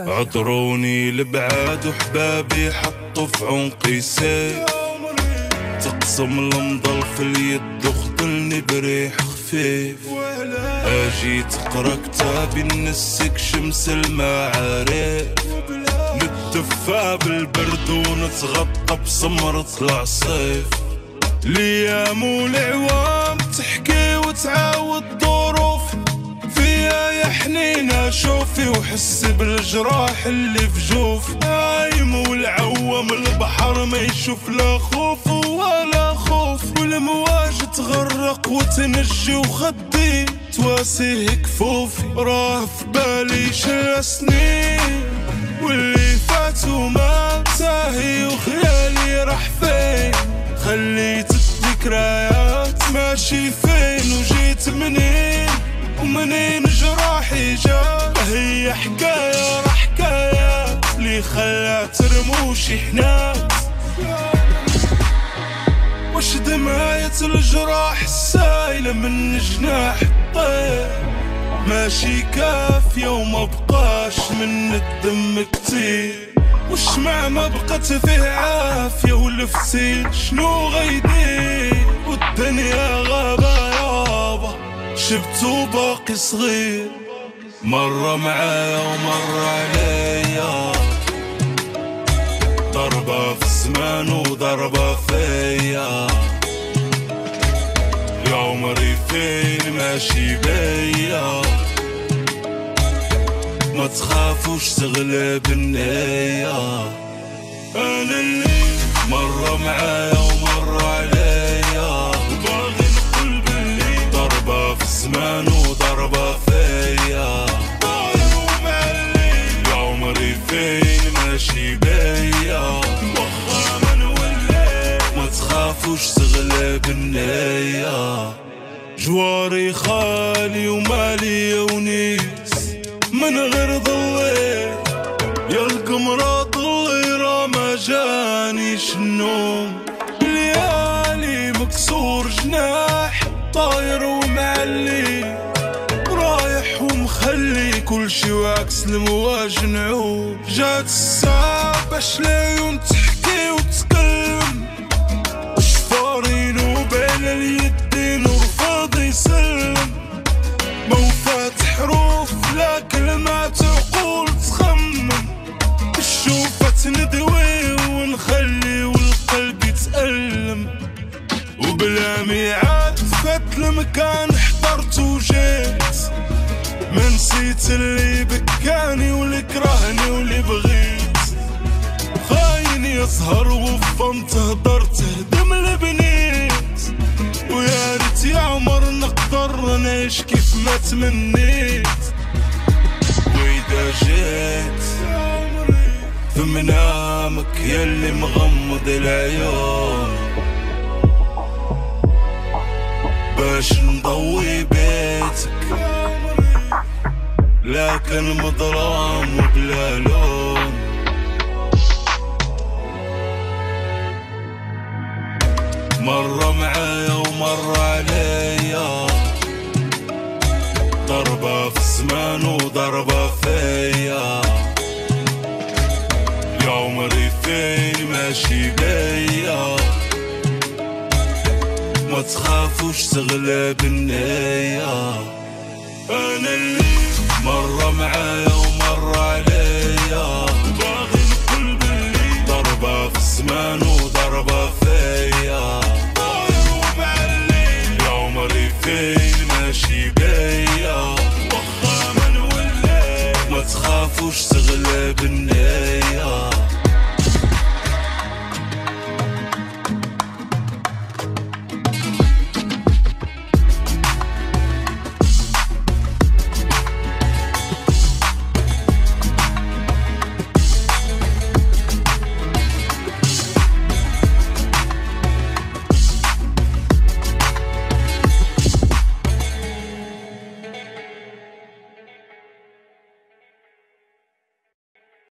عطروني لبعاد وحبابي حطوا في عنقي سيف، تقسم المضل في اليد وخذلني بريح خفيف. اجي تقرا كتابي نسك شمس المعارف، نتدفى بالبرد ونتغطى بسمرة العصيف. الايام والعوام تحكي وتعاود ظروف، فيها يا حنينة شوفي وحسي بالجراح اللي في جوفي. نايم والعوام البحر ما يشوف لا خوف ولا خوف، والمواج تغرق وتنجي وخدي تواسيه كفوفي. راه في بالي شل سنين واللي فاتوا ما ساهي، وخيالي راح فين خليت الذكريات ماشي فين، وجيت منين ومنين جراحي جا. هي حكاية راه حكاية اللي خلات رموشي حنات، واش دمعية الجراح السايلة من جناح الطير ماشي كافية وما بقاش من الدم كتير. والشمع ما بقت فيه عافية والفتيل شنو غيدير، والدنيا غابة يابا شبتو باقي صغير. مرة معايا ومرة عليا، ضربة في الزمان وضربة فيا. يا عمري فين ماشي بيا، ما تخافوش تغلب النية. انا اللي مرة معايا ومرة عليا، وباغي نقول باللي ضربة في الزمان وضربة فيا. طاير ومعلي يا عمري فين ماشي بيا، وخا ما نولي ما تخافوش تغلب النية. جواري خالي ومالي ونيس من غير ضلي، يا القمرة ضلي راه ما جانيش النوم. ليالي مكسور جناح طاير ومعلي، رايح ومخلي كل شي وعكس المواج نعوم. جات الساعة باش العيون تحكي وتكلم، شفارين وبين اليدين ورفض يسلم. مو فاتح حروف لا كلمات عقول تخمم، الشوفة ندوي ونخلي والقلب يتألم. وبلا ميعاد فات المكان حضرت وجيت، ما نسيت اللي بكاني واللي كرهني واللي بغيت. خاين يسهر وفمت هدرت هدم البنيت، ويا ريت يا عمر نقدر نعيش كيف ما تمنيت. وإذا جيت في منامك يلي مغمض العيون، باش نضوي بيتك لكن مظلام وبلا لون. مرة معايا ومرة عليا، ضربة في الزمان وضربة فيا. يا عمري فين ماشي بيا، ما تخافوش تغلب النية. انا اللي مرة معايا